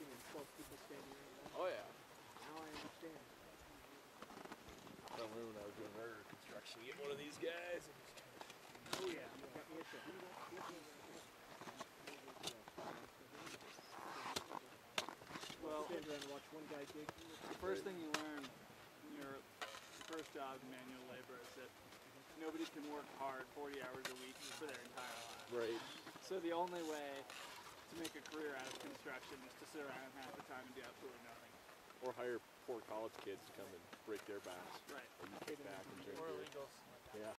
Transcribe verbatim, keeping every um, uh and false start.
working and twelve people standing around. Oh yeah. Now I understand. I remember when I was doing railroad construction, you get one of these guys. And just Oh yeah, you got me at the. Well, sit around and watch one guy dig. The first thing you learn in your first job in manual labor is that nobody can work hard forty hours a week for their entire life. right. So the only way to make a career out of construction is to sit around half the time and do absolutely nothing. Or hire poor college kids to come and break their backs. Right. Or you kick back and drink Or beer. illegals. Yeah.